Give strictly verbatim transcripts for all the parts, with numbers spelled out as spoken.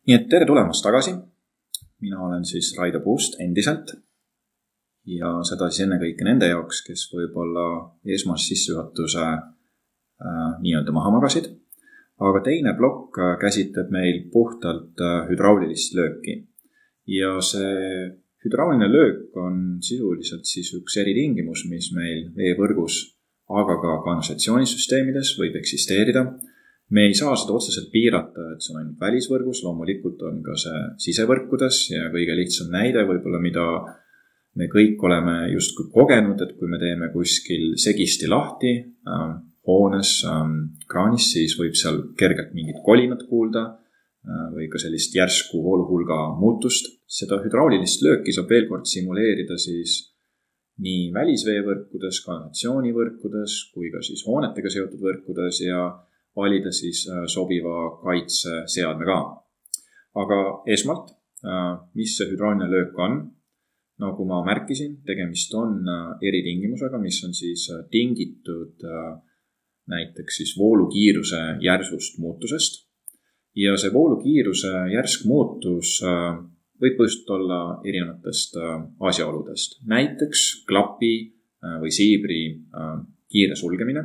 Nii et tere tulemast tagasi. Mina olen siis Raido Puust endiselt ja seda siis enne kõike nende jaoks, kes võib-olla esmas sissejuhatuse äh, nii-öelda maha magasid. Aga teine plokk käsitleb meil puhtalt äh, hüdraulilist lööki. Ja see hüdrauliline löök on sisuliselt siis üks eritingimus, mis meil veevõrgus, aga ka kanalisatsioonisüsteemides võib eksisteerida. Me ei saa seda otseselt piirata, et see on ainult välisvõrgus, loomulikult on ka see sisevõrkudes ja kõige lihtsam näide võib-olla, mida me kõik oleme justkui kogenud, et kui me teeme kuskil segisti lahti äh, hoones, äh, kraanis, siis võib seal kergelt mingit kolinat kuulda äh, või ka sellist järsku vooluhulga muutust. Seda hüdraulilist lööki saab veel kord simuleerida siis nii välisveevõrkudes, kanalisatsioonivõrkudes kui ka siis hoonetega seotud võrkudes ja valida siis sobiva kaitseseadme ka. Aga esmalt, mis see hüdrauliline löök on? Nagu ma märkisin, tegemist on eritingimusega, mis on siis tingitud näiteks siis voolukiiruse järsust muutusest. Ja see voolukiiruse järsk muutus võib põhjust olla erinevatest asjaoludest. Näiteks klapi või siibri kiire sulgemine.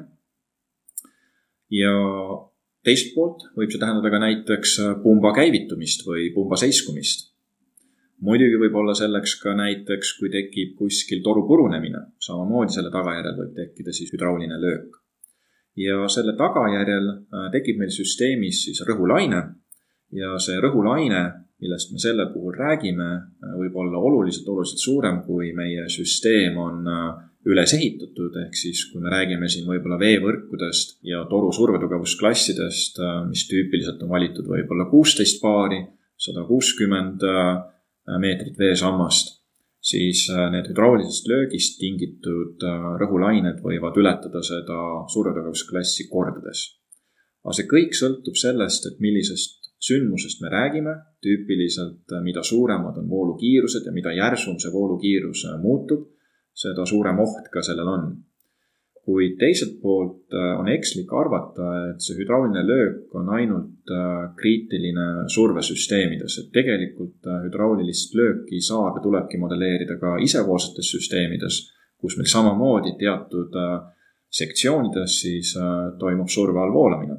Ja teist poolt võib see tähendada ka näiteks pumba käivitumist või pumba seiskumist. Muidugi võib olla selleks ka näiteks, kui tekib kuskil toru purunemine. Samamoodi selle tagajärjel võib tekkida siis hüdrauliline löök. Ja selle tagajärjel tekib meil süsteemis siis rõhulaine ja see rõhulaine, millest me selle puhul räägime, võib olla oluliselt, oluliselt suurem, kui meie süsteem on üles ehitatud, ehk siis kui me räägime siin võib-olla veevõrkudest ja toru survetugevussklassidest, mis tüüpiliselt on valitud võib-olla kuusteist paari, sada kuuskümmend meetrit veesammast, siis need hüdraulilisest löögist tingitud rõhulained võivad ületada seda survetugevussklassi kordades. Aga see kõik sõltub sellest, et millisest sündmusest me räägime, tüüpiliselt mida suuremad on voolukiirused ja mida järsum see voolukiirus muutub, seda suurem oht ka sellel on. Kui teiselt poolt on ekslik arvata, et see hüdrauliline löök on ainult kriitiline survesüsteemides, et tegelikult hüdraulilist lööki saab ja tulebki modelleerida ka isevoolsetes süsteemides, kus meil samamoodi teatud sektsioonides siis toimub surve all voolamine.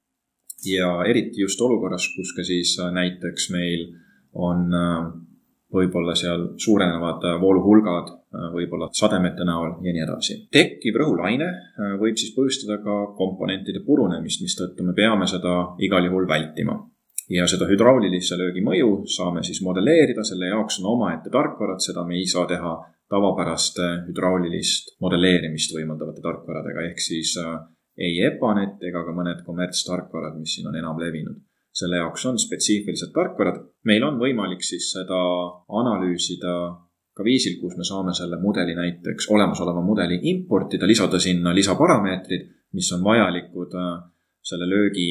Ja eriti just olukorras, kus ka siis näiteks meil on võib-olla seal suurenevad vooluhulgad, võib-olla sademete näol ja nii edasi. Tekkiv rõhulaine võib siis põhjustada ka komponentide purunemist, mis tõttu me peame seda igal juhul vältima. Ja seda hüdraulilise löögi mõju saame siis modelleerida, selle jaoks on omaette tarkvarad, seda me ei saa teha tavapäraste hüdraulilist modelleerimist võimaldavate tarkvaradega, ehk siis ei EPANET ega ka mõned kommertstarkvarad, mis siin on enam levinud. Selle jaoks on spetsiifilised tarkvarad. Meil on võimalik siis seda analüüsida ka viisil, kus me saame selle mudeli näiteks olemasoleva mudeli importida, lisada sinna lisaparameetrid, mis on vajalikud selle löögi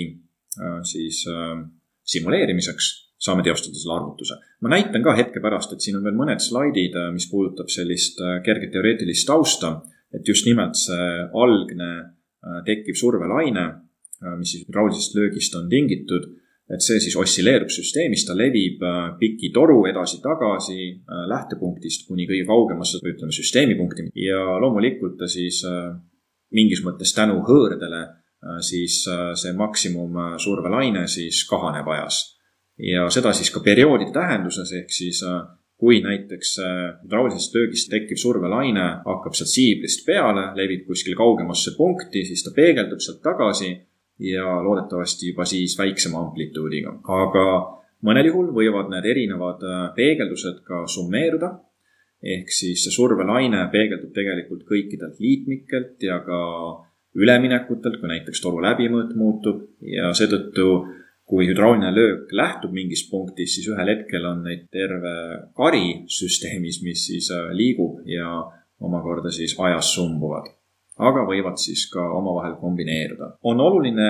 siis simuleerimiseks, saame teostada selle arvutuse. Ma näitan ka hetke pärast, et siin on veel mõned slaidid, mis puudutab sellist kerget teoreetilist tausta, et just nimelt see algne tekkiv survelaine, mis siis hüdraulilisest löögist on tingitud, et see siis ossilleerub süsteemis, ta levib piki toru edasi-tagasi lähtepunktist kuni kõige kaugemasse, ütleme, süsteemipunkti. Ja loomulikult ta siis mingis mõttes tänu hõõrdele siis see maksimum survelaine siis kahaneb ajas. Ja seda siis ka perioodide tähenduses, ehk siis kui näiteks hüdraulilisest löögist tekkiv survelaine hakkab sealt siibrist peale, levib kuskil kaugemasse punkti, siis ta peegeldub sealt tagasi ja loodetavasti juba siis väiksema amplituudiga. Aga mõnel juhul võivad need erinevad peegeldused ka summeeruda, ehk siis see survelaine peegeldub tegelikult kõikidelt liitmikelt ja ka üleminekutelt, kui näiteks toru läbimõõt muutub ja seetõttu, kui hüdrauliline löök lähtub mingis punktis, siis ühel hetkel on neid terve kari süsteemis, mis siis liigub ja omakorda siis ajas sumbuvad. Aga võivad siis ka omavahel kombineeruda. On oluline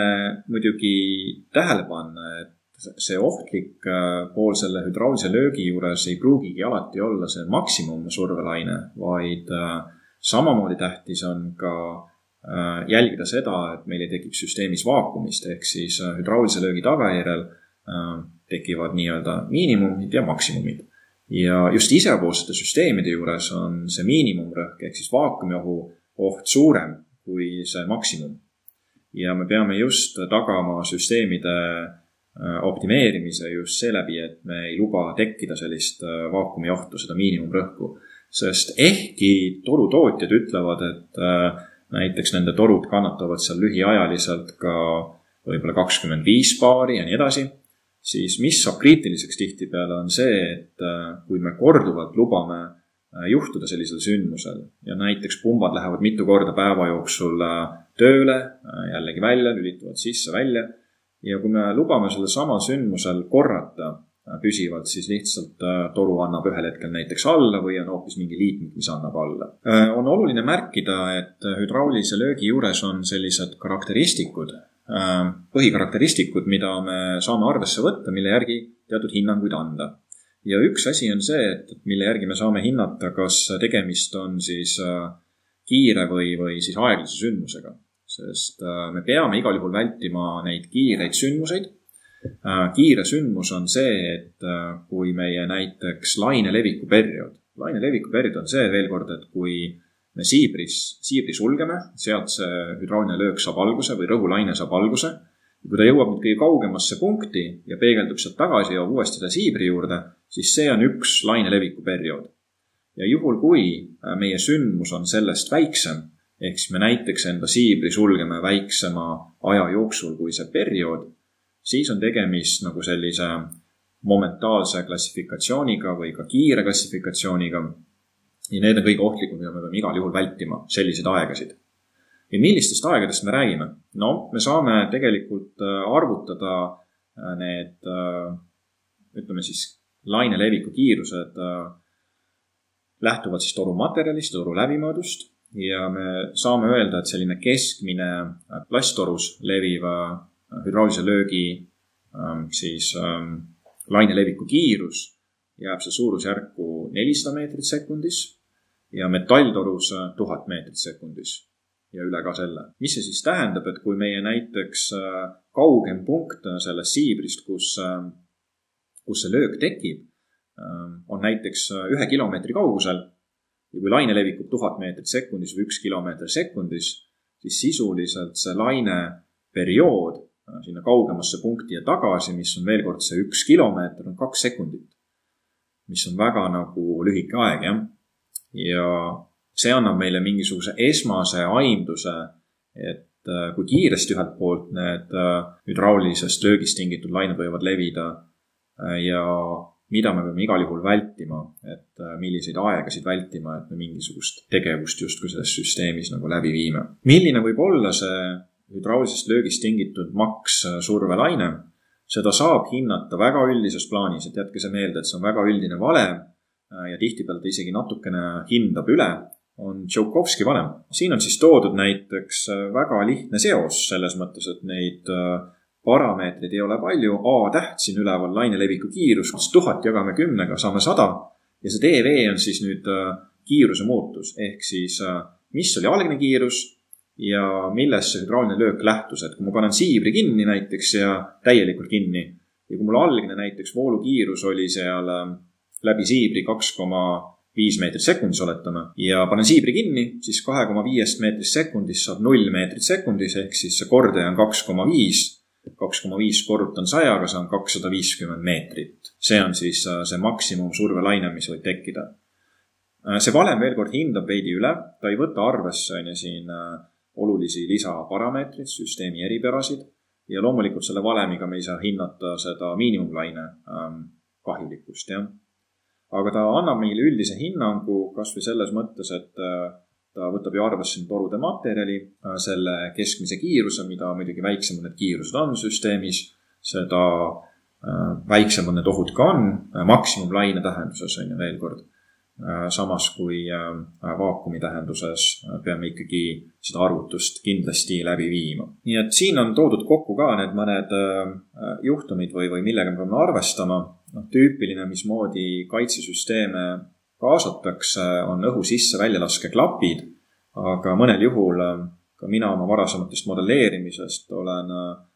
muidugi tähele panna, et see ohtlik pool selle hüdraulise löögi juures ei pruugigi alati olla see maksimum survelaine, vaid samamoodi tähtis on ka jälgida seda, et meil ei tekiks süsteemis vaakumist, ehk siis hüdraulise löögi tagajärjel tekivad nii-öelda miinimumid ja maksimumid. Ja just isepoolsete süsteemide juures on see miinimumrõhk ehk siis vaakumiohu oht suurem kui see maksimum. Ja me peame just tagama süsteemide optimeerimise just seeläbi, et me ei luba tekkida sellist vaakumiohtu, seda miinimumrõhku. Sest ehkki torutootjad ütlevad, et näiteks nende torud kannatavad seal lühiajaliselt ka võib-olla kakskümmend viis baari ja nii edasi, siis mis saab kriitiliseks tihtipeale on see, et kui me korduvalt lubame juhtuda sellisel sündmusel ja näiteks pumbad lähevad mitu korda päeva jooksul tööle, jällegi välja, lülituvad sisse välja ja kui me lubame selle sama sündmusel korrata püsivalt, siis lihtsalt toru annab ühel hetkel näiteks alla või on hoopis mingi liitmik, mis annab alla. On oluline märkida, et hydraulise löögi juures on sellised karakteristikud, põhikarakteristikud, mida me saame arvesse võtta, mille järgi teatud hinnanguid anda. Ja üks asi on see, et mille järgi me saame hinnata, kas tegemist on siis kiire või, või siis aeglase sündmusega. Sest me peame igal juhul vältima neid kiireid sündmuseid. Kiire sündmus on see, et kui meie näiteks laine leviku periood. Laine leviku periood on see veel kord, et kui me siibris, siibri sulgeme, sealt see hydrauline löök saab alguse või rõhulaine saab alguse. Kui ta jõuab nüüd kõige kaugemasse punkti ja peegeldub sealt tagasi ja uuesti ta siibri juurde, siis see on üks laine leviku periood. Ja juhul, kui meie sündmus on sellest väiksem, ehk siis me näiteks enda siibri sulgeme väiksema aja jooksul kui see periood, siis on tegemist nagu sellise momentaalse klassifikatsiooniga või ka kiire klassifikatsiooniga. Ja need on kõige ohtlikud, mida me peame igal juhul vältima, sellised aegasid. Ja millistest aegadest me räägime? No, me saame tegelikult arvutada need, ütleme siis, laine leviku kiirused lähtuvad siis toru materjalist, toru läbimõõdust ja me saame öelda, et selline keskmine plasttorus leviva hydraulise löögi siis laine leviku kiirus jääb see suurusjärku nelisada meetrit sekundis ja metalltorus tuhat meetrit sekundis ja üle ka selle. Mis see siis tähendab, et kui meie näiteks kaugem punkt sellest siibrist, kus, kus see löök tekib, on näiteks ühe kilomeetri kaugusel ja kui laine levikub tuhat meetrit sekundis või üks kilomeeter sekundis, siis sisuliselt see laine periood sinna kaugemasse punkti ja tagasi, mis on veel kord see üks kilomeeter, on kaks sekundit, mis on väga nagu lühike aeg, jah. Ja see annab meile mingisuguse esmase aimduse, et kui kiiresti ühelt poolt need hydraulisest löögist tingitud lained võivad levida ja mida me peame igal juhul vältima, et milliseid aegasid vältima, et me mingisugust tegevust justkui selles süsteemis nagu läbi viime. Milline võib olla see hydraulisest löögist tingitud maks survelaine, seda saab hinnata väga üldises plaanis, et jätke see meelde, et see on väga üldine valem ja tihtipealt ta isegi natukene hindab üle, on Tšoukovski valem. Siin on siis toodud näiteks väga lihtne seos selles mõttes, et neid parameetrid ei ole palju, A täht siin üleval laine leviku kiirus, tuhat jagame kümnega, saame sada ja see D V on siis nüüd kiiruse muutus, ehk siis mis oli algne kiirus ja millest see hydrauline löök lähtus, et kui ma panen siibri kinni näiteks ja täielikult kinni ja kui mul algne näiteks voolukiirus oli seal läbi siibri kaks koma viis meetrit sekundis oletame ja panen siibri kinni, siis kaks koma viis meetrit sekundis saab null meetrit sekundis ehk siis see kordaja on kaks koma viis, kaks koma viis korrutan sajaga, see on kakssada viiskümmend meetrit. See on siis see maksimum survelaine, mis võib tekkida. See valem veel kord hindab veidi üle, ta ei võta arvesse siin olulisi lisaparameetrid, süsteemi eripärasid ja loomulikult selle valemiga me ei saa hinnata seda miinimumlaine kahjulikkust. Ja. Aga ta annab meile üldise hinnangu kas või selles mõttes, et ta võtab ju arvesse torude materjali, selle keskmise kiiruse, mida muidugi väiksemad need kiirused on süsteemis, seda väiksemad need ohud ka on, maksimumlaine tähenduses on ju veel kord. Samas kui vaakumi tähenduses peame ikkagi seda arvutust kindlasti läbi viima. Nii et siin on toodud kokku ka need mõned juhtumid või, või millega me peame arvestama. No, tüüpiline, mismoodi kaitsesüsteeme kaasatakse, on õhu sisse väljalaske klapid, aga mõnel juhul ka mina oma varasematest modelleerimisest olen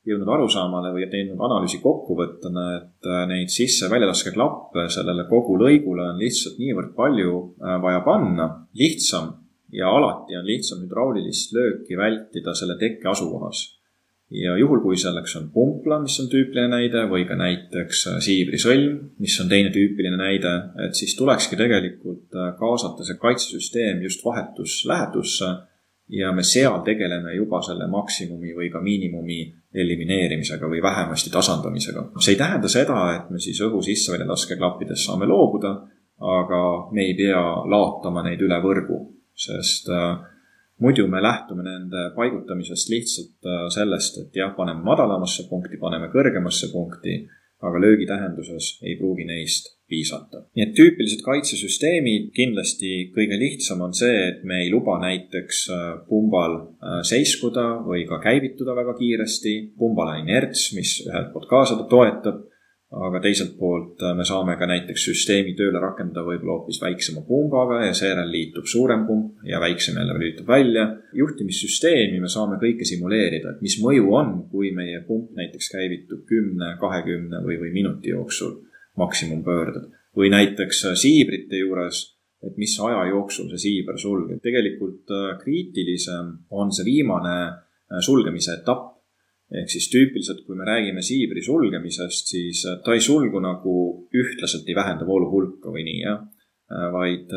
jõudnud arusaamale või teinud analüüsi kokkuvõttena, et neid sisse väljalaskeklappe sellele kogu lõigule on lihtsalt niivõrd palju vaja panna, lihtsam ja alati on lihtsam hüdraulilist lööki vältida selle tekke asukohas. Ja juhul, kui selleks on pumpla, mis on tüüpiline näide, või ka näiteks siibrisõlm, mis on teine tüüpiline näide, et siis tulekski tegelikult kaasata see kaitsesüsteem just vahetus lähedusse ja me seal tegeleme juba selle maksimumi või ka miinimumi elimineerimisega või vähemasti tasandamisega. See ei tähenda seda, et me siis õhu sisse välja laskeklappides saame loobuda, aga me ei pea laotama neid üle võrgu, sest muidu me lähtume nende paigutamisest lihtsalt sellest, et jah, paneme madalamasse punkti, paneme kõrgemasse punkti, aga löögi tähenduses ei pruugi neist piisata. Nii et tüüpilised kaitsesüsteemid kindlasti kõige lihtsam on see, et me ei luba näiteks pumbal seiskuda või ka käivituda väga kiiresti. Pumbal on inerts, mis ühelt poolt ka seda toetab, aga teiselt poolt me saame ka näiteks süsteemi tööle rakendada võib-olla hoopis väiksema pumbaga ja seejärel liitub suurem pump ja väiksem jälle liitub välja. Juhtimissüsteemi me saame kõike simuleerida, et mis mõju on, kui meie pump näiteks käivitub kümne, kahekümne või, või minuti jooksul maksimumpöörded. Või näiteks siibrite juures, et mis aja jooksul see siiber sulgeb. Tegelikult kriitilisem on see viimane sulgemise etapp. Ehk siis tüüpiliselt, kui me räägime siibri sulgemisest, siis ta ei sulgu nagu ühtlaselt ei vähenda voolu hulka või nii, jah? Vaid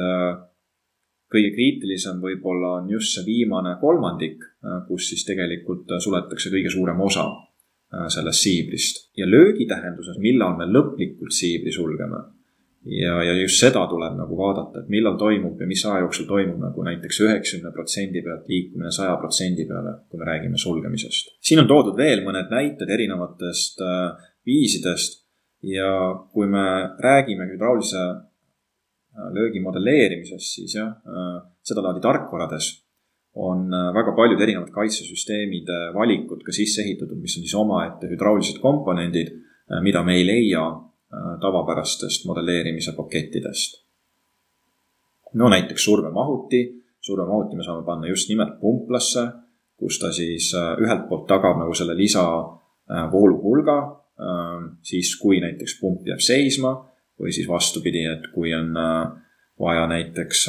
kõige kriitilisem võib-olla on just see viimane kolmandik, kus siis tegelikult suletakse kõige suurem osa sellest siibrist. Ja löögi tähenduses, millal me lõplikult siibri sulgeme. Ja, ja just seda tuleb nagu vaadata, et millal toimub ja mis aja jooksul toimub nagu näiteks üheksakümne protsendi pealt liikumine saja protsendi peale, kui me räägime sulgemisest. Siin on toodud veel mõned näited erinevatest äh, viisidest ja kui me räägime hüdraulise äh, löögi modelleerimisest, siis jah, äh, seda laadi tarkvarades on äh, väga paljud erinevad kaitsesüsteemide valikud ka sisse ehitatud, mis on siis omaette hüdraulised komponendid, äh, mida me ei leia tavapärastest modelleerimise pakettidest. No näiteks survemahuti. Survemahuti me saame panna just nimelt pumplasse, kus ta siis ühelt poolt tagab nagu selle lisa vooluhulga, siis kui näiteks pump jääb seisma või siis vastupidi, et kui on vaja näiteks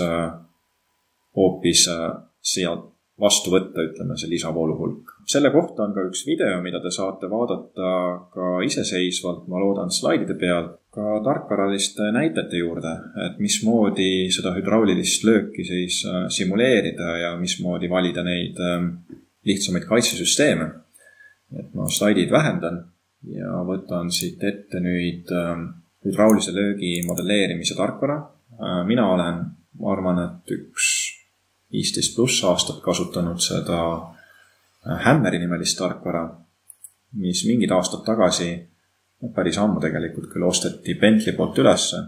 hoopis sealt vastu võtta, ütleme, see lisavooluhulk. Selle kohta on ka üks video, mida te saate vaadata ka iseseisvalt, ma loodan slaidide peal, ka tarkvaraliste näitete juurde, et mismoodi seda hüdraulilist lööki siis simuleerida ja mismoodi valida neid lihtsamaid kaitsesüsteeme. Et ma slaidid vähendan ja võtan siit ette nüüd hüdraulise löögi modelleerimise tarkvara. Mina olen, ma arvan, et üks viisteist pluss aastat kasutanud seda Hammeri nimelist tarkvara, mis mingid aastad tagasi, päris ammu tegelikult küll osteti Bentley poolt ülesse.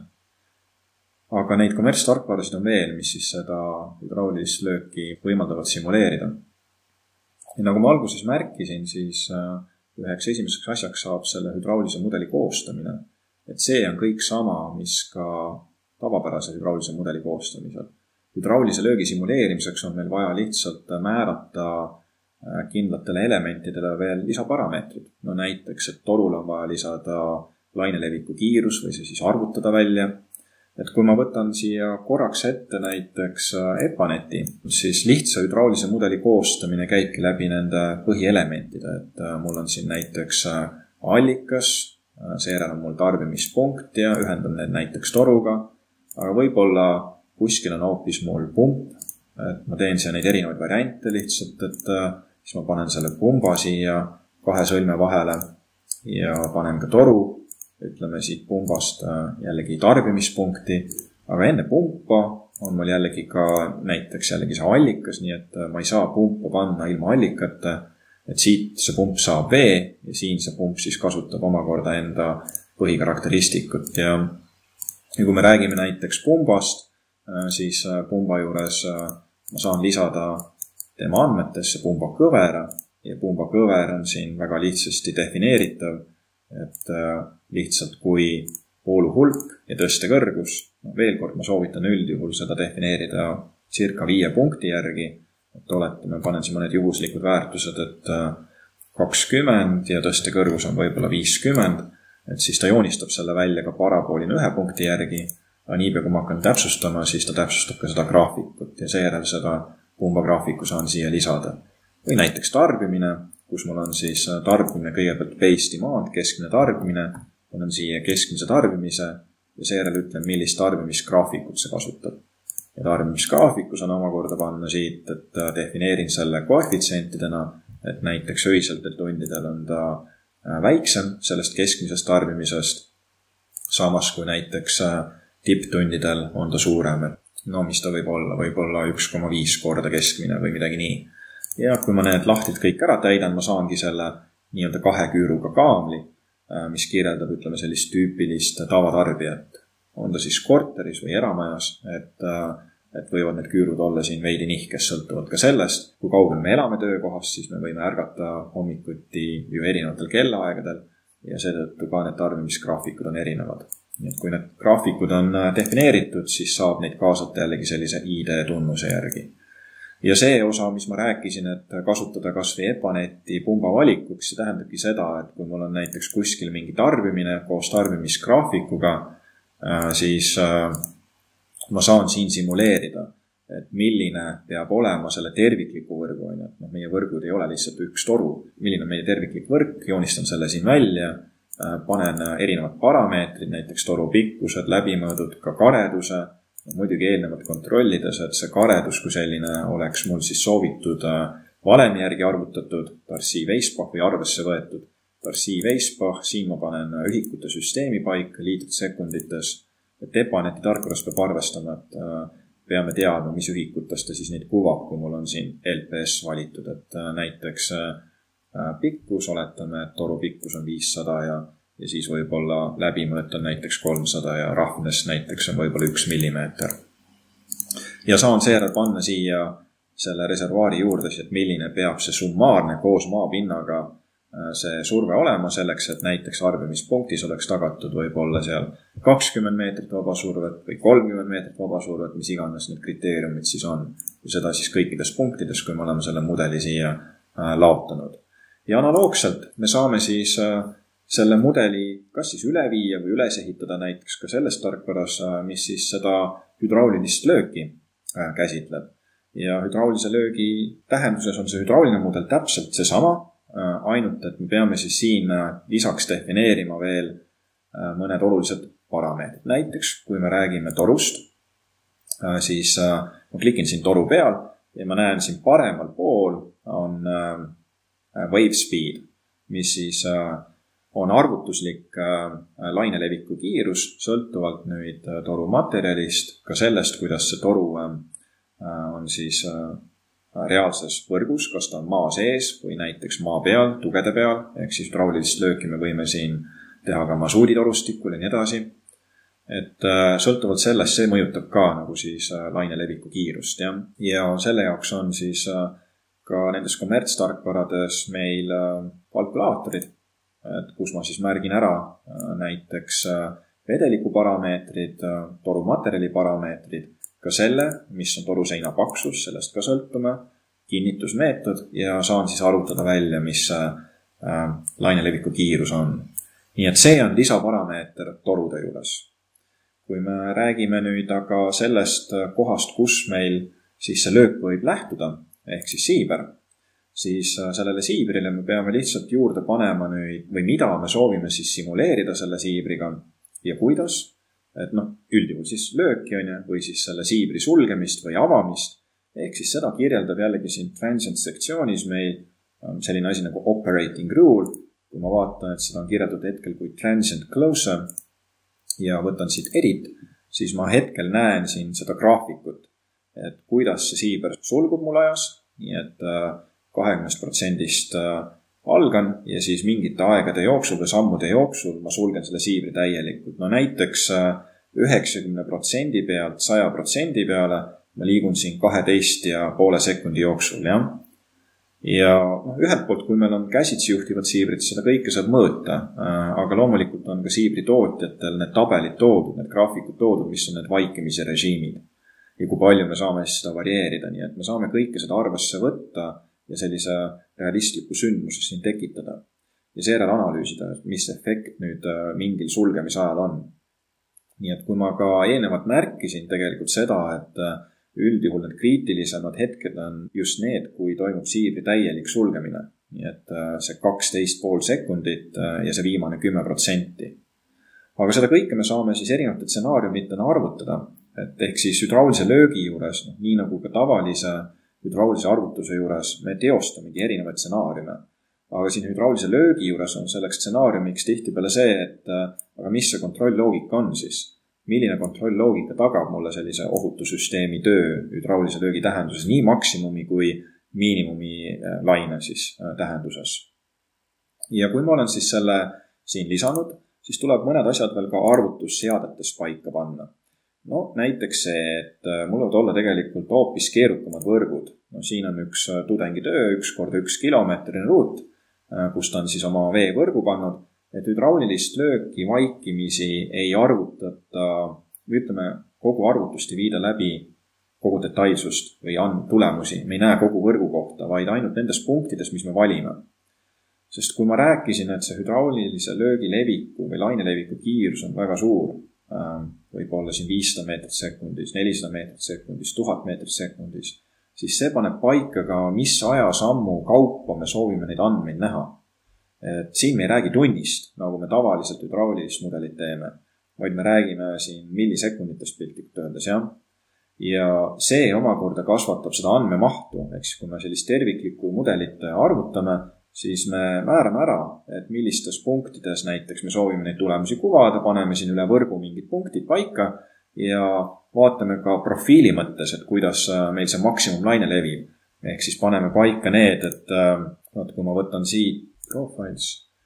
Aga neid kommertstarkvarasid on veel, mis siis seda hüdraulilist lööki võimaldavad simuleerida. Ja nagu ma alguses märkisin, siis üheks esimeseks asjaks saab selle hüdraulise mudeli koostamine. Et see on kõik sama, mis ka tavapärase hüdraulise mudeli koostamisel. Hüdraulise löögi simuleerimiseks on meil vaja lihtsalt määrata kindlatele elementidele veel lisaparameetrid. No näiteks, et torul on vaja lisada laineleviku kiirus või see siis arvutada välja. Et kui ma võtan siia korraks ette näiteks EPANET-i, siis lihtsa hüdraulise mudeli koostamine käibki läbi nende põhielementide. Et mul on siin näiteks allikas, seejärel on mul tarbimispunkt ja ühendan need näiteks toruga, aga võib-olla kuskil on hoopis mul pump, et ma teen siia neid erinevaid variante lihtsalt, et siis ma panen selle pumba siia kahe sõlme vahele ja panen ka toru, ütleme siit pumbast jällegi tarbimispunkti, aga enne pumpa on mul jällegi ka näiteks jällegi see allikas, nii et ma ei saa pumpa panna ilma allikata, et siit see pump saab vee ja siin see pump siis kasutab omakorda enda põhikarakteristikut ja, ja kui me räägime näiteks pumbast, siis pumba juures ma saan lisada tema andmetesse pumba kõvera ja pumba kõver on siin väga lihtsasti defineeritav, et lihtsalt kui vooluhulk ja tõstekõrgus, veel kord ma soovitan üldjuhul seda defineerida circa viie punkti järgi, et olete, ma panen siin mõned juhuslikud väärtused, et kakskümmend ja tõste kõrgus on võib-olla viiskümmend, et siis ta joonistab selle välja ka paraboolina ühe punkti järgi, aga niipea kui ma hakkan täpsustama, siis ta täpsustab ka seda graafikut ja seejärel seda pumba graafiku saan siia lisada. Või näiteks tarbimine, kus mul on siis tarbimine kõigepealt base demand, keskmine tarbimine, on siia keskmise tarbimise ja seejärel ütlen, millist tarbimisgraafikut see kasutab. Ja tarbimisgraafikus on omakorda panna siit, et defineerin selle koefitsientidena, et näiteks öiseldel tundidel on ta väiksem sellest keskmisest tarbimisest, samas kui näiteks tipptundidel on ta suurem. No mis ta võib olla, võib olla üks koma viis korda keskmine või midagi nii. Ja kui ma need lahtid kõik ära täidan, ma saangi selle nii-öelda kahe küüruga kaamli, mis kirjeldab, ütleme, sellist tüüpilist tavatarbijat. On ta siis korteris või eramajas, et, et võivad need küürud olla siin veidi nihkes, sõltuvalt ka sellest. Kui kaugel me elame töökohast, siis me võime ärgata hommikuti ju erinevatel kellaaegadel ja seetõttu ka need tarbimisgraafikud on erinevad. Nii et kui need graafikud on defineeritud, siis saab neid kaasata jällegi sellise I D tunnuse järgi. Ja see osa, mis ma rääkisin, et kasutada kas või EPANET-i pumba valikuks, see tähendabki seda, et kui mul on näiteks kuskil mingi tarbimine koos tarbimisgraafikuga, siis ma saan siin simuleerida, et milline peab olema selle tervikliku võrgu. Meie võrgud ei ole lihtsalt üks toru. Milline on meie terviklik võrk, joonistan selle siin välja, panen erinevad parameetrid, näiteks toru pikkused, läbimõõdud, ka kareduse. Muidugi eelnevalt kontrollides, et see karedus kui selline oleks mul siis soovitud valemi järgi arvutatud, Darcy-Weisbach või arvesse võetud. Darcy-Weisbach, siin ma panen ühikute süsteemi paika, liitrid sekundites. Et EPANET-i tarkvaras peab arvestama, et peame teadma, mis ühikutest ta siis neid kuvab, kui mul on siin L P S valitud. Et näiteks pikkus, oletame, et toru pikkus on viissada ja ja siis võib-olla läbimõõt on näiteks kolmsada ja rahvnes näiteks on võib-olla üks millimeeter. Ja saan seejärel panna siia selle reservaari juurde, et milline peab see summaarne koos maapinnaga see surve olema selleks, et näiteks arbimispunktis oleks tagatud võib-olla seal kakskümmend meetrit vabasurvet või kolmkümmend meetrit vabasurvet, mis iganes need kriteeriumid siis on. Ja seda siis kõikides punktides, kui me oleme selle mudeli siia laotanud. Ja analoogselt me saame siis selle mudeli kas siis üle viia või üles ehitada näiteks ka selles tarkvaras, mis siis seda hüdraulilist lööki käsitleb. Ja hüdraulise löögi tähenduses on see hüdrauliline mudel täpselt see sama, ainult et me peame siis siin lisaks defineerima veel mõned olulised parameetrid. Näiteks, kui me räägime torust, siis ma klikin siin toru peal ja ma näen siin paremal pool on wave speed, mis siis on arvutuslik laineleviku kiirus, sõltuvalt nüüd toru materjalist, ka sellest, kuidas see toru on siis reaalses võrgus, kas ta on maa sees või näiteks maa peal, tugede peal, ehk siis hüdraulilist lööki me võime siin teha ka masuuditorustikul ja nii edasi. Et sõltuvalt sellest, see mõjutab ka nagu siis laineleviku kiirust. Ja, ja selle jaoks on siis ka nendes kommertstarkvarades meil kalkulaatorid, et kus ma siis märgin ära näiteks vedeliku parameetrid, toru materjali parameetrid, ka selle, mis on toru seina paksus, sellest ka sõltume, kinnitusmeetod ja saan siis arvutada välja, mis laineleviku kiirus on. Nii et see on lisaparameeter torude juures. Kui me räägime nüüd aga sellest kohast, kus meil siis see löök võib lähtuda, ehk siis siiber, siis sellele siibrile me peame lihtsalt juurde panema nüüd, või mida me soovime siis simuleerida selle siibriga ja kuidas, et noh, üldjuhul siis lööki on ja, või siis selle siibri sulgemist või avamist, ehk siis seda kirjeldab jällegi siin transient sektsioonis meil selline asi nagu operating rule, kui ma vaatan, et seda on kirjeldatud hetkel kui transient closer ja võtan siit edit, siis ma hetkel näen siin seda graafikut, et kuidas see siiber sulgub mul ajas, nii et kakskümmend protsendist algan ja siis mingite aegade jooksul või sammude jooksul ma sulgen selle siibri täielikult. No näiteks üheksakümne protsendi pealt saja protsendi peale ma liigun siin kaheteist ja poole sekundi jooksul, jah. Ja no, ühelt poolt, kui meil on käsitsi juhtivad siibrid, seda kõike saab mõõta, aga loomulikult on ka siibri tootjatel need tabelid toodud, need graafikud toodud, mis on need vaikimise režiimid ja kui palju me saame seda varieerida, nii et me saame kõike seda arvesse võtta ja sellise realistliku sündmuse siin tekitada. Ja seejärel analüüsida, mis efekt nüüd mingil sulgemisajal on. Nii et kui ma ka eelnevalt märkisin tegelikult seda, et üldjuhul need kriitilisemad hetked on just need, kui toimub siibri täielik sulgemine. Nii et see kaksteist pool sekundit ja see viimane kümme protsenti. Aga seda kõike me saame siis erinevate stsenaariumitena arvutada. Et ehk siis hüdraulise löögi juures, nii nagu ka tavalise hüdraulise arvutuse juures, me teostamegi erinevaid stsenaariume. Aga siin hüdraulise löögi juures on selleks stsenaariumiks tihtipeale see, et aga mis see kontrollloogika on siis? Milline kontrollloogika tagab mulle sellise ohutusüsteemi töö hüdraulise löögi tähenduses nii maksimumi kui miinimumi laine siis tähenduses. Ja kui ma olen siis selle siin lisanud, siis tuleb mõned asjad veel ka arvutusseadetes paika panna. No näiteks see, et mul võivad olla tegelikult hoopis keerukamad võrgud. No siin on üks tudengitöö, üks korda üks kilomeetrini ruut, kus ta on siis oma veevõrgu pannud, et hüdraulilist lööki vaikimisi ei arvutata, ütleme, kogu arvutust ei viida läbi kogu detailsust või on tulemusi. Me ei näe kogu võrgu kohta, vaid ainult nendes punktides, mis me valime. Sest kui ma rääkisin, et see hüdraulilise löögi leviku või laineleviku kiirus on väga suur, võib olla siin viissada meetrit sekundis, nelisada meetrit sekundis, tuhat meetrit sekundis, siis see paneb paika ka, mis ajasammu kaupa me soovime neid andmeid näha. Et siin me ei räägi tunnist, nagu me tavaliselt hüdraulilist mudelit teeme, vaid me räägime siin millisekunditest piltlikult öeldes, jah. Ja see omakorda kasvatab seda andmemahtu, eks kui me sellist terviklikku mudelit arvutame, siis me määrame ära, et millistes punktides näiteks me soovime neid tulemusi kuvada, paneme siin üle võrgu mingid punktid paika ja vaatame ka profiili mõttes, et kuidas meil see maksimum laine levib. Ehk siis paneme paika need, et vaat, kui ma võtan siit profiles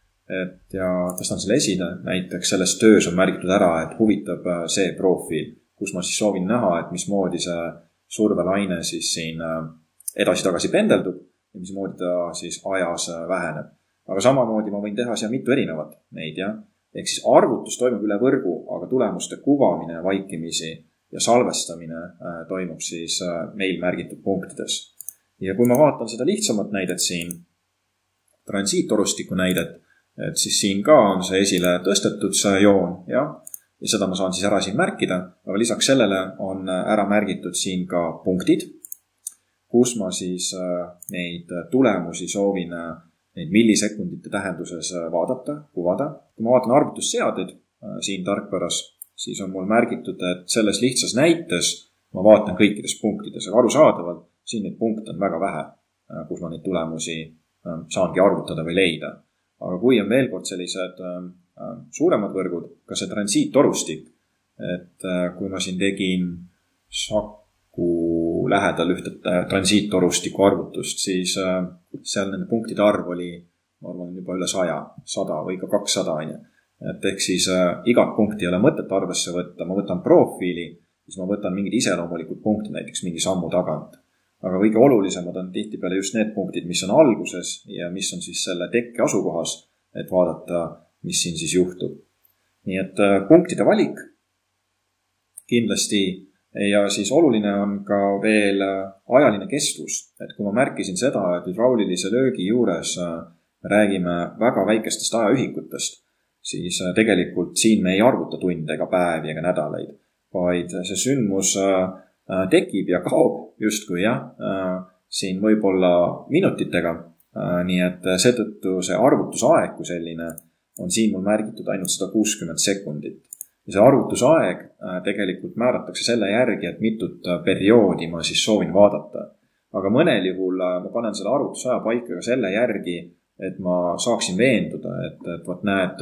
et ja tõstan selle esile, näiteks selles töös on märgitud ära, et huvitab see profiil, kus ma siis soovin näha, et mismoodi see survelaine siis siin edasi-tagasi pendeldub ja mismoodi ta siis ajas väheneb. Aga samamoodi ma võin teha siia mitu erinevat neid, jah. Ehk siis arvutus toimub üle võrgu, aga tulemuste kuvamine, vaikimisi ja salvestamine toimub siis meil märgitud punktides. Ja kui ma vaatan seda lihtsamat näidet siin, transiitorustiku näidet, et siis siin ka on see esile tõstetud see joon, jah. Ja seda ma saan siis ära siin märkida, aga lisaks sellele on ära märgitud siin ka punktid, kus ma siis neid tulemusi soovin neid millisekundite tähenduses vaadata, kuvada. Kui ma vaatan arvutusseadeid siin tarkvaras, siis on mul märgitud, et selles lihtsas näites ma vaatan kõikides punktides, aga arusaadavalt siin neid punkte on väga vähe, kus ma neid tulemusi saangi arvutada või leida. Aga kui on veel kord sellised suuremad võrgud, ka see transiitorustik, et kui ma siin tegin Saku lähedal ühte transiitorustiku arvutust, siis seal nende punktide arv oli, ma arvan, juba üle saja, sada või ka kakssada. Et ehk siis igat punkti ei ole mõtet arvesse võtta, ma võtan profiili, siis ma võtan mingid iseloomulikud punktid, näiteks mingi sammu tagant. Aga kõige olulisemad on tihtipeale just need punktid, mis on alguses ja mis on siis selle tekke asukohas, et vaadata, mis siin siis juhtub. Nii et punktide valik kindlasti ja siis oluline on ka veel ajaline kestvus. Et kui ma märkisin seda, et hüdraulilise löögi juures me räägime väga väikestest ajaühikutest, siis tegelikult siin me ei arvuta tunde ega päevi ega nädalaid, vaid see sündmus tekib ja kaob justkui jah, siin võib olla minutitega, nii et seetõttu see arvutusaeg kui selline on siin mul märgitud ainult sada kuuskümmend sekundit. Ja see arvutusaeg tegelikult määratakse selle järgi, et mitut perioodi ma siis soovin vaadata. Aga mõnel juhul ma panen selle arvutusaja paika ka selle järgi, et ma saaksin veenduda, et, et võt näed,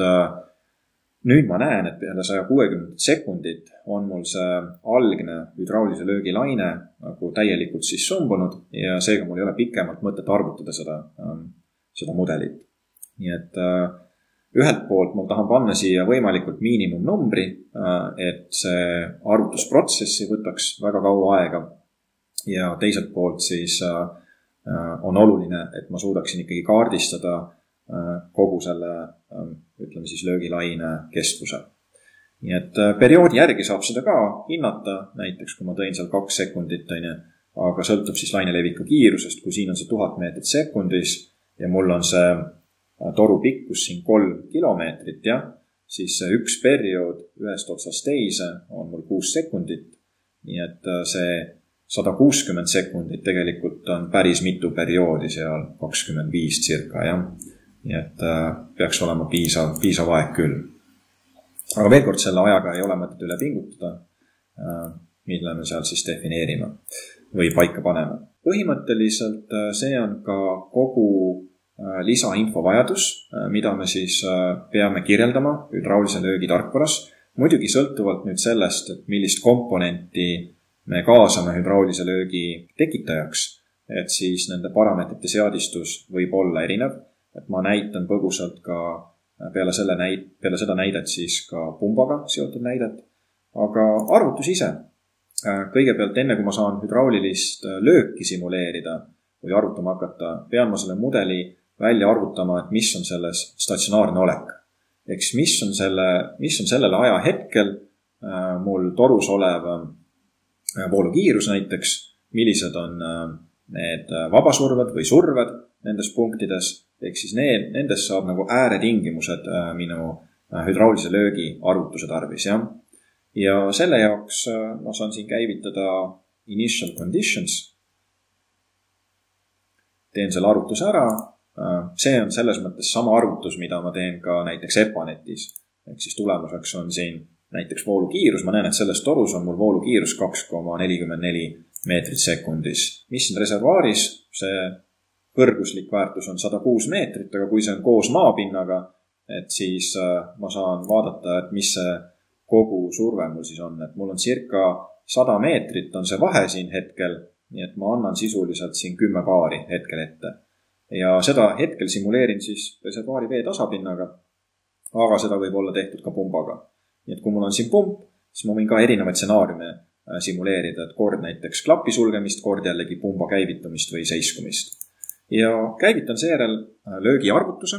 nüüd ma näen, et peale saja kuuekümne sekundit on mul see algne hüdraulise löögi laine nagu täielikult siis sumbunud ja seega mul ei ole pikemalt mõtet arvutada seda, seda mudelit. Nii et ühelt poolt ma tahan panna siia võimalikult miinimumnumbri, et see arvutusprotsessi võtaks väga kaua aega ja teiselt poolt siis on oluline, et ma suudaksin ikkagi kaardistada kogu selle, ütleme siis löögilaine kestvuse. Nii et perioodi järgi saab seda ka hinnata, näiteks kui ma tõin seal kaks sekundit, aga sõltub siis laineleviku kiirusest, kui siin on see tuhat meetrit sekundis ja mul on see toru pikkus siin kolm kilomeetrit, jah, siis see üks periood ühest otsast teise on mul kuus sekundit, nii et see sada kuuskümmend sekundit tegelikult on päris mitu perioodi seal kakskümmend viis cirka, jah. Nii et peaks olema piisav, piisav aeg küll. Aga veel kord selle ajaga ei ole mõtet üle pingutada, mille me seal siis defineerime või paika paneme. Põhimõtteliselt see on ka kogu lisainfo vajadus, mida me siis peame kirjeldama hüdraulise löögi tarkvaras. Muidugi sõltuvalt nüüd sellest, et millist komponenti me kaasame hüdraulise löögi tekitajaks, et siis nende parameetrite seadistus võib olla erinev. Et ma näitan põgusalt ka peale, selle näid, peale seda näidet siis ka pumbaga seotud näidet. Aga arvutus ise. Kõigepealt enne, kui ma saan hüdraulilist lööki simuleerida või arvutama hakata, pean ma selle mudeli välja arvutama, et mis on selles statsionaarne olek. Eks mis on, selle, mis on sellele aja hetkel mul torus olev voolukiirus näiteks, millised on need vabasurved või surved nendes punktides, ehk siis need, nendest saab nagu ääretingimused minu hüdraulise löögi arvutuse tarvis, jah. Ja selle jaoks ma saan siin käivitada initial conditions. Teen selle arvutuse ära. See on selles mõttes sama arvutus, mida ma teen ka näiteks EPANETis. Ehk siis tulemuseks on siin näiteks voolukiirus. Ma näen, et selles torus on mul voolukiirus kaks koma nelikümmend neli meetrit sekundis. Mis on reservaaris? See kõrguslik väärtus on sada kuus meetrit, aga kui see on koos maapinnaga, et siis ma saan vaadata, et mis see kogu surve mul siis on. Et mul on circa sada meetrit on see vahe siin hetkel, nii et ma annan sisuliselt siin kümme paari hetkel ette. Ja seda hetkel simuleerin siis reservaari vee tasapinnaga, aga seda võib olla tehtud ka pumbaga. Nii et kui mul on siin pump, siis ma võin ka erinevaid stsenaariume simuleerida, et kord näiteks klapi sulgemist, kord jällegi pumba käivitumist või seiskumist. Ja käivitan seejärel löögi arvutuse,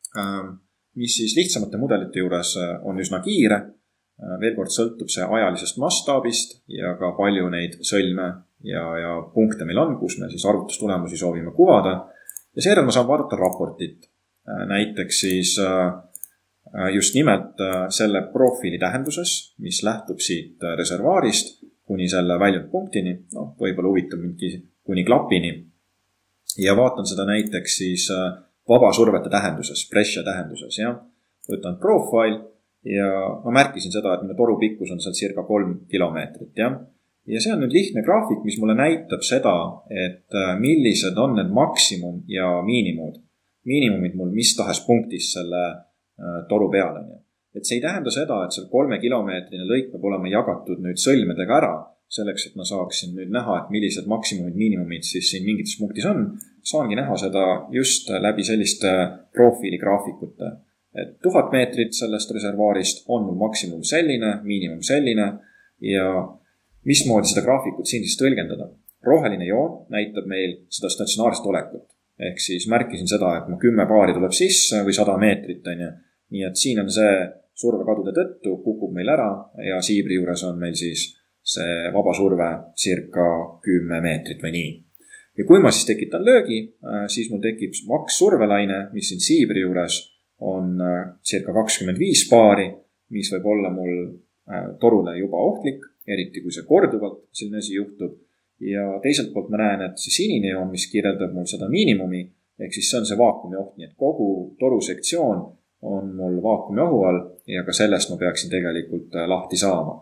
mis siis lihtsamate mudelite juures on üsna kiire. Veel kord sõltub see ajalisest mastaabist ja ka palju neid sõlme ja, ja punkte meil on, kus me siis arvutustulemusi soovime kuvada. Ja seejärel ma saan vaadata raportit. Näiteks siis just nimelt selle profiili tähenduses, mis lähtub siit reservaarist kuni selle väljund punktini, no, võib-olla huvitab mingi kuni klapini. Ja vaatan seda näiteks siis vabasurvete tähenduses, pressure tähenduses, jah. Võtan profile ja ma märkisin seda, et minu toru pikkus on seal circa kolm kilomeetrit, jah. Ja see on nüüd lihtne graafik, mis mulle näitab seda, et millised on need maksimum ja miinimumid. Miinimumid mul mis tahes punktis selle toru peale. Et see ei tähenda seda, et see kolme kilomeetrine lõik peab olema jagatud nüüd sõlmedega ära, selleks, et ma saaksin nüüd näha, et millised maksimumid, miinimumid siis siin mingites punktis on. Saangi näha seda just läbi selliste profiiligraafikute. Et tuhat meetrit sellest reservaarist on mul maksimum selline, miinimum selline ja mismoodi seda graafikut siin siis tõlgendada. Roheline joon näitab meil seda statsionaarset olekut. Ehk siis märkisin seda, et ma kümme paari tuleb sisse või sada meetrit. Nii et siin on see survekadude tõttu, kukub meil ära ja siibri juures on meil siis see vaba surve circa kümme meetrit või nii. Ja kui ma siis tekitan löögi, siis mul tekib maks survelaine, mis siin siibri juures on circa kakskümmend viis paari, mis võib olla mul torule juba ohtlik, eriti kui see korduvalt selline asi juhtub. Ja teiselt poolt ma näen, et see sinine joon, mis kirjeldab mul seda miinimumi, ehk siis see on see vaakumi oht, nii et kogu toru sektsioon on mul vaakumi ohu all ja ka sellest ma peaksin tegelikult lahti saama.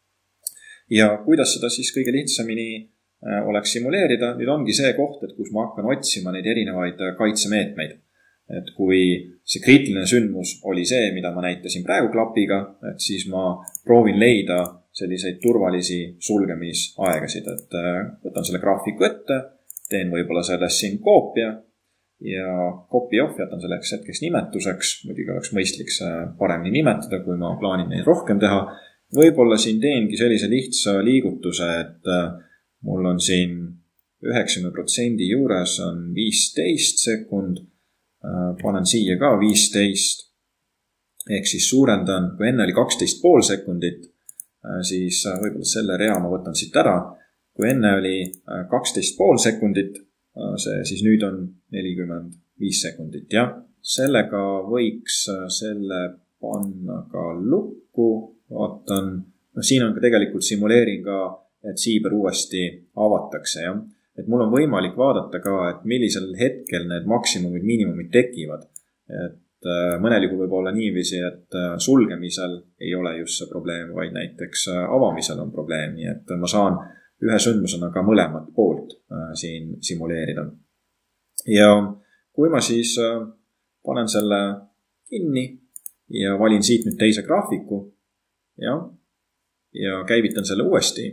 Ja kuidas seda siis kõige lihtsamini oleks simuleerida, nüüd ongi see koht, et kus ma hakkan otsima neid erinevaid kaitsemeetmeid. Et kui see kriitiline sündmus oli see, mida ma näitasin praegu klapiga, et siis ma proovin leida selliseid turvalisi sulgemisaegasid, et võtan selle graafiku ette, teen võib-olla sellest siin koopia ja copy off jätan selleks hetkeks nimetuseks, muidugi oleks mõistlik paremini nimetada, kui ma plaanin neid rohkem teha. Võib-olla siin teengi sellise lihtsa liigutuse, et mul on siin üheksakümne protsendi juures on viisteist sekund, panen siia ka viisteist, ehk siis suurendan, kui enne oli kaksteist pool sekundit, siis võib-olla selle rea ma võtan siit ära kui enne oli kaksteist pool sekundit, see siis nüüd on nelikümmend viis sekundit, jah. Sellega võiks selle panna ka lukku, vaatan, no siin on ka tegelikult simuleerin ka, et siiber uuesti avatakse, jah. Et mul on võimalik vaadata ka, et millisel hetkel need maksimumid, miinimumid tekivad. Et mõnel juhul võib olla niiviisi, et sulgemisel ei ole just see probleem, vaid näiteks avamisel on probleem, nii et ma saan ühe sündmusena ka mõlemat poolt siin simuleerida. Ja kui ma siis panen selle kinni ja valin siit nüüd teise graafiku ja, ja käivitan selle uuesti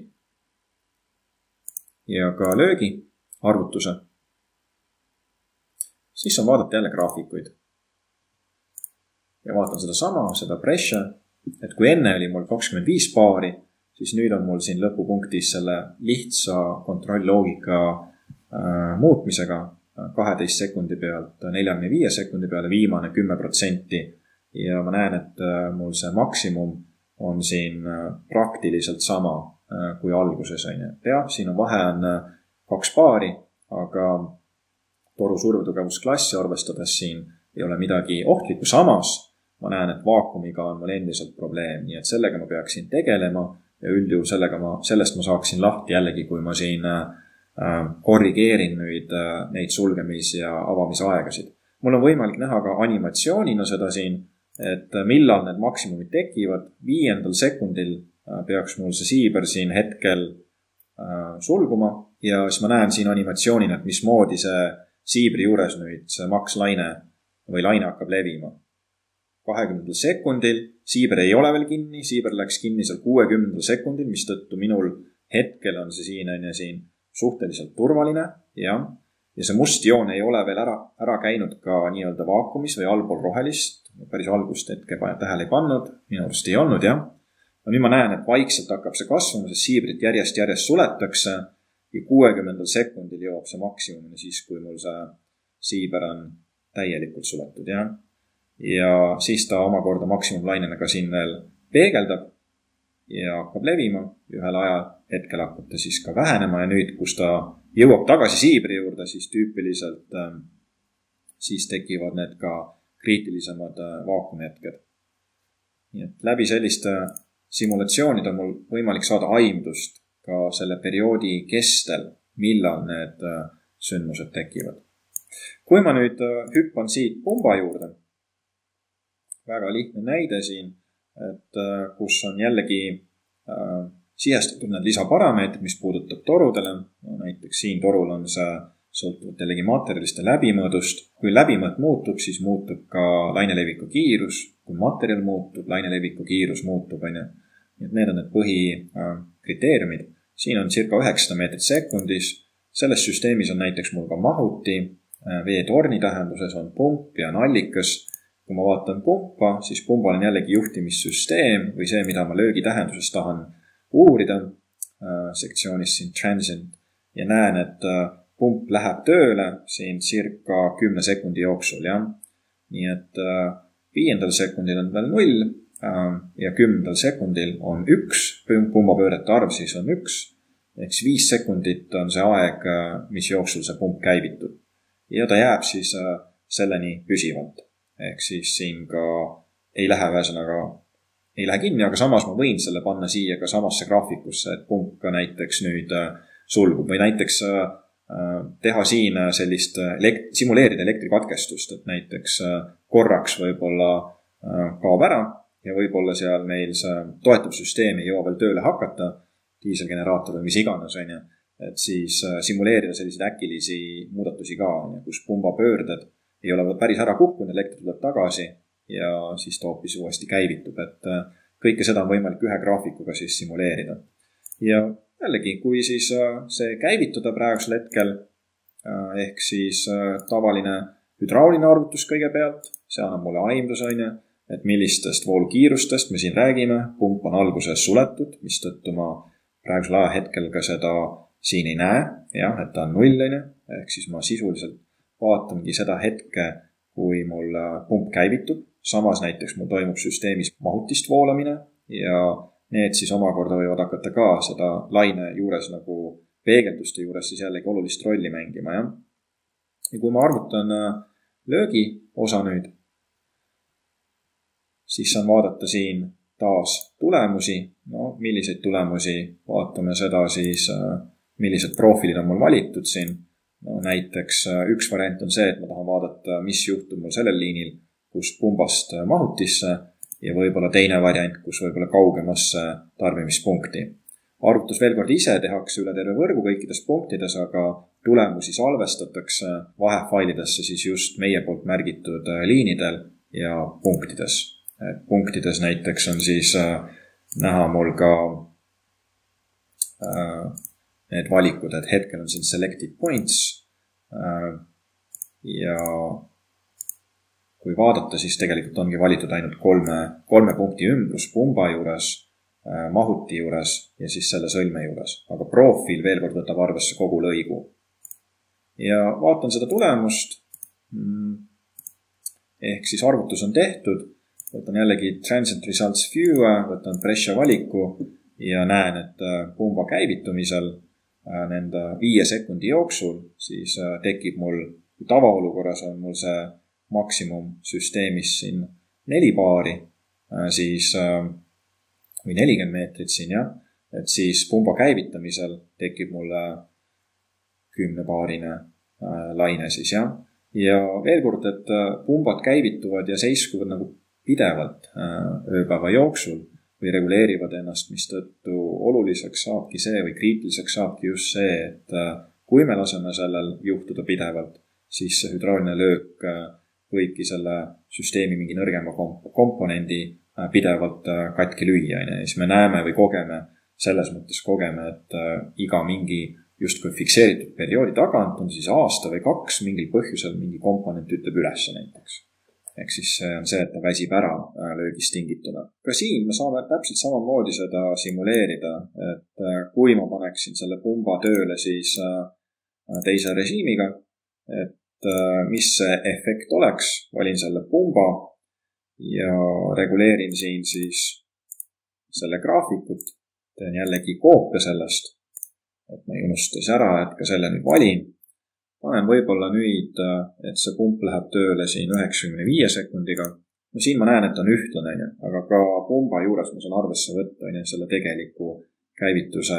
ja ka löögi arvutuse, siis on vaadata jälle graafikuid. Ja vaatan seda sama, seda pressure, et kui enne oli mul kakskümmend viis paari, siis nüüd on mul siin lõpupunktis selle lihtsa kontrollloogika äh, muutmisega kaheteist sekundi pealt neljakümne viie sekundi peale viimane kümme protsenti ja ma näen, et mul see maksimum on siin praktiliselt sama kui alguses. Ja, siin on vahe on kaks paari, aga toru survetugevusklasse arvestades siin ei ole midagi ohtlikku. Samas ma näen, et vaakumiga on mul endiselt probleem, nii et sellega ma peaksin tegelema ja üldjuhul sellega ma, sellest ma saaksin lahti jällegi, kui ma siin korrigeerin nüüd neid sulgemis- ja avamisaegasid. Mul on võimalik näha ka animatsioonina seda siin, et millal need maksimumid tekivad. Viiendal sekundil peaks mul see siiber siin hetkel sulguma ja siis ma näen siin animatsioonina, et mismoodi see siibri juures nüüd see makslaine või laine hakkab levima. kahekümnendal sekundil siiber ei ole veel kinni, siiber läks kinni seal kuuekümnendal sekundil, mis tõttu minul hetkel on see siin, on ja siin suhteliselt turvaline ja, ja see must joon ei ole veel ära, ära käinud ka nii-öelda vaakumis või allpool rohelist. Päris algust hetke tähele ei pannud, minu arust ei olnud, jah. No nüüd ma näen, et vaikselt hakkab see kasvama, see siibrit järjest-järjest suletakse ja kuuekümnendal sekundil jõuab see maksimumini siis, kui mul see siiber on täielikult suletud, jah. Ja siis ta omakorda maksimumlainena ka siin veel peegeldab ja hakkab levima. Ühel aja hetkel hakkab ta siis ka vähenema ja nüüd, kus ta jõuab tagasi siibri juurde, siis tüüpiliselt äh, siis tekivad need ka kriitilisemad äh, vaakumihetked. Nii et läbi selliste simulatsioonid on mul võimalik saada aimdust ka selle perioodi kestel, millal need äh, sündmused tekivad. Kui ma nüüd äh, hüppan siit pumba juurde, väga lihtne näide siin, et äh, kus on jällegi äh, sihestatud need lisaparameetrid, mis puudutab torudele. No, näiteks siin torul on see sõltuvalt jällegi materjaliste läbimõõdust. Kui läbimõõt muutub, siis muutub ka laineleviku kiirus. Kui materjal muutub, laineleviku kiirus muutub. Need on need põhikriteeriumid. Siin on circa üheksasada meetrit sekundis. Selles süsteemis on näiteks mul ka mahuti. Veetorni tähenduses on pump ja on allikas. Kui ma vaatan pumpa, siis pumbal on jällegi juhtimissüsteem või see, mida ma löögi tähenduses tahan uurida äh, sektsioonis siin transient ja näen, et äh, pump läheb tööle siin circa kümne sekundi jooksul, jah. Nii et äh, viiendal sekundil on veel null äh, ja kümnendal sekundil on üks, pumbapöörete arv siis on üks, eks viis sekundit on see aeg, äh, mis jooksul see pump käivitub. Ja ta jääb siis äh, selleni püsivalt. Ehk siis siin ka ei lähe vähesõnaga ei lähe kinni, aga samas ma võin selle panna siia ka samasse graafikusse, et pump ka näiteks nüüd sulgub või näiteks teha siin sellist elekt- simuleerida elektrikatkestust, et näiteks korraks võib-olla kaob ära ja võib-olla seal meil see toetav süsteem ei jõua veel tööle hakata, diiselgeneraator või mis iganes, on ju, et siis simuleerida selliseid äkilisi muudatusi ka, kus pumbapöörded ei ole päris ära kukkunud, elektri tuleb tagasi ja siis ta hoopis uuesti käivitub, et kõike seda on võimalik ühe graafikuga siis simuleerida. Ja jällegi, kui siis see käivitada praegusel hetkel, ehk siis tavaline hydrauline arvutus kõigepealt, see annab mulle aimdus, on ju, et millistest voolukiirustest me siin räägime, pump on alguses suletud, mis tõttu ma praegusel ajahetkel ka seda siin ei näe, jah, et ta on nulline, ehk siis ma sisuliselt vaatangi seda hetke, kui mul pump käivitub. Samas näiteks mul toimub süsteemis mahutist voolamine ja need siis omakorda võivad hakata ka seda laine juures nagu peegelduste juures siis jällegi olulist rolli mängima, jah. Ja kui ma arvutan löögi osa nüüd, siis saan vaadata siin taas tulemusi. No, milliseid tulemusi vaatame seda siis, millised profiilid on mul valitud siin. No, näiteks üks variant on see, et ma tahan vaadata, mis juhtub mul sellel liinil, kus pumbast mahutisse ja võib-olla teine variant, kus võib-olla kaugemasse tarbimispunkti. Arvutus veel kord ise tehakse üle terve võrgu kõikides punktides, aga tulemusi salvestatakse vahefailidesse siis just meie poolt märgitud liinidel ja punktides. Et punktides näiteks on siis näha mul ka need valikud, et hetkel on siin selected points ja kui vaadata, siis tegelikult ongi valitud ainult kolme, kolme punkti ümbrus pumba juures, mahuti juures ja siis selle sõlme juures. Aga profiil veel kord võtab arvesse kogu lõigu. Ja vaatan seda tulemust, ehk siis arvutus on tehtud, võtan jällegi transient results view, võtan pressure valiku ja näen, et pumba käivitumisel nende viie sekundi jooksul siis tekib mul, kui tavaolukorras on mul see maksimum süsteemis siin neli paari, siis või nelikümmend meetrit siin, jah, et siis pumba käivitamisel tekib mulle kümnepaarine laine siis, jah. Ja veel kord, et pumbad käivituvad ja seiskuvad nagu pidevalt ööpäeva jooksul või reguleerivad ennast, mis tõttu oluliseks saabki see või kriitiliseks saabki just see, et kui me laseme sellel juhtuda pidevalt, siis see hüdrauline löök võibki selle süsteemi mingi nõrgema komponendi pidevalt katki lüüa. Ja siis me näeme või kogeme, selles mõttes kogeme, et iga mingi justkui fikseeritud perioodi tagant on siis aasta või kaks mingil põhjusel mingi komponent ütleb üles näiteks. Ehk siis see on see, et ta väsib ära löögist tingituna. Ka siin me saame täpselt samamoodi seda simuleerida, et kui ma paneksin selle pumba tööle siis teise režiimiga, et mis see efekt oleks, valin selle pumba ja reguleerin siin siis selle graafikut, teen jällegi koopia sellest, et ma ei unustas ära, et ka selle nüüd valin. Panen võib-olla nüüd, et see pump läheb tööle siin üheksakümne viie sekundiga. No siin ma näen, et on ühtlane, aga ka pumba juures ma saan arvesse võtta selle tegeliku käivituse,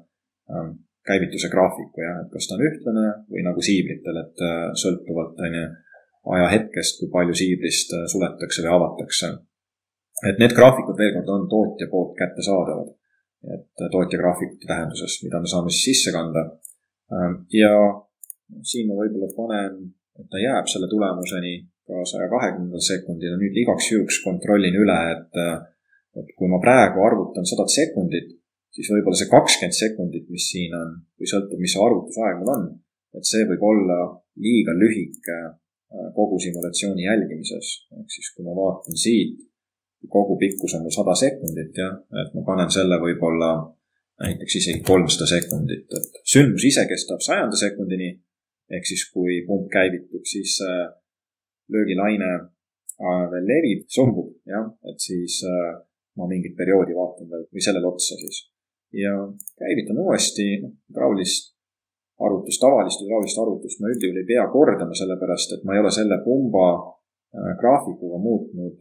käivituse graafiku, ja, et kas ta on ühtlane või nagu siibritel, et sõltuvalt aja hetkest, kui palju siibrist suletakse või avatakse. Et need graafikud veel kord on tootja poolt kätte saadavad, et tootja graafikute tähenduses, mida me saame siis sisse kanda. Ja siin ma võib-olla panen, et ta jääb selle tulemuseni ka saja kahekümnendal sekundil ja nüüd igaks juhuks kontrollin üle, et, et kui ma praegu arvutan sada sekundit, siis võib-olla see kakskümmend sekundit, mis siin on, või sõltub, mis see arvutusaeg mul on, et see võib olla liiga lühike kogu simulatsiooni jälgimises. Ehk siis kui ma vaatan siit, kogu pikkus on mul sada sekundit, ja, et ma panen selle võib-olla näiteks isegi kolmsada sekundit, et sündmus ise kestab sajanda sekundini, ehk siis kui pump käivitub, siis löögilaine veel levib, sumbub, ja, et siis ma mingit perioodi vaatan veel või sellel otsa siis. Ja käivitan uuesti hüdraulist arvutust, tavalist hüdraulist arvutust ma üldjuhul ei pea kordama, sellepärast, et ma ei ole selle pumba graafikuga muutnud,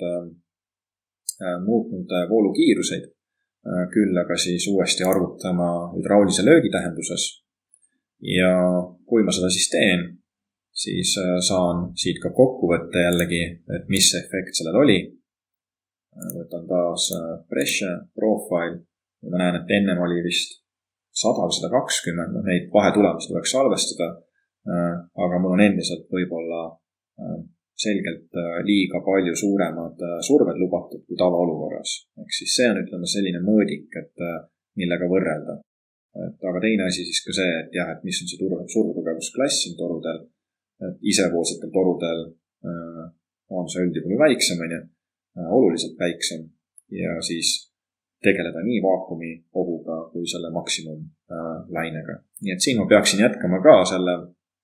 muutnud voolukiiruseid, küll aga siis uuesti arvutama hüdraulise löögi tähenduses. Ja kui ma seda siis teen, siis saan siit ka kokku võtta jällegi, et mis efekt sellel oli. Võtan taas pressure, profile, ja ma näen, et ennem oli vist sada või sada kakskümmend, neid vahetulemusi tuleks salvestada, aga mul on endiselt võib-olla selgelt liiga palju suuremad surved lubatud kui tavaolukorras. Ehk siis see on, ütleme, selline mõõdik, et millega võrrelda. Et, aga teine asi siis ka see, et jah, et mis on see survetugevusklass siin torudel, et isevoolsetel torudel äh, on see üldjuhul väiksem, äh, oluliselt väiksem ja siis tegeleda nii vaakumi ohuga kui selle maksimum äh, lainega. Nii et siin ma peaksin jätkama ka selle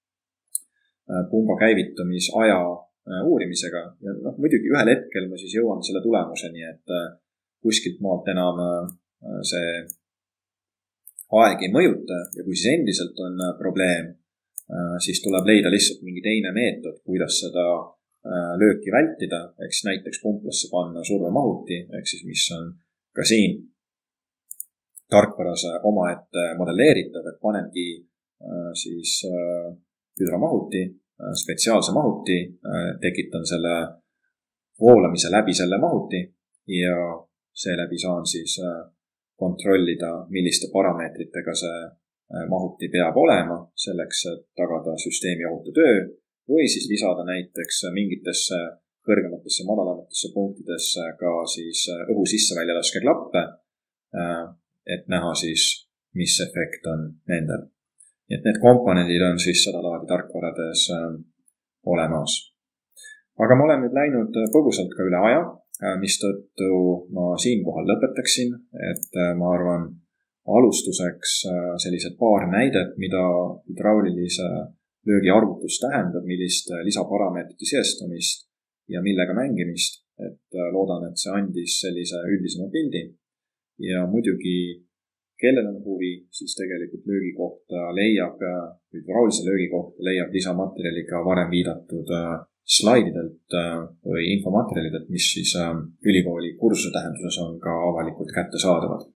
äh, pumba käivitumisaja äh, uurimisega ja noh, muidugi ühel hetkel ma siis jõuan selle tulemuseni, et äh, kuskilt maalt enam äh, see aeg ei mõjuta ja kui siis endiselt on probleem, siis tuleb leida lihtsalt mingi teine meetod, kuidas seda lööki vältida, ehk siis näiteks pumplasse panna survemahuti, ehk siis mis on ka siin tarkvaras omaette modelleeritav, et panengi siis hüdromahuti, spetsiaalse mahuti, tekitan selle voolamise läbi selle mahuti ja seeläbi saan siis kontrollida, milliste parameetritega see mahuti peab olema selleks, et tagada süsteemi ohutu töö või siis lisada näiteks mingitesse kõrgematesse, madalamatesse punktidesse ka siis õhu sisse-välja-laske klappe, et näha siis, mis efekt on nendel. Et need komponendid on siis seda laadi tarkvarades olemas. Aga ma olen nüüd läinud põgusalt ka üle aja, mis tõttu ma siinkohal lõpetaksin, et ma arvan alustuseks sellised paar näidet, mida hydraulilise löögi arvutus tähendab, millist lisaparameetrite seestamist ja millega mängimist, et loodan, et see andis sellise üldisema pildi ja muidugi kellel on huvi, siis tegelikult löögi kohta leiab, hydraulise löögi kohta leiab lisamaterjali ka varem viidatud slaididelt või infomaterjalidelt, mis siis ülikooli kursuse tähenduses on ka avalikult kättesaadavad.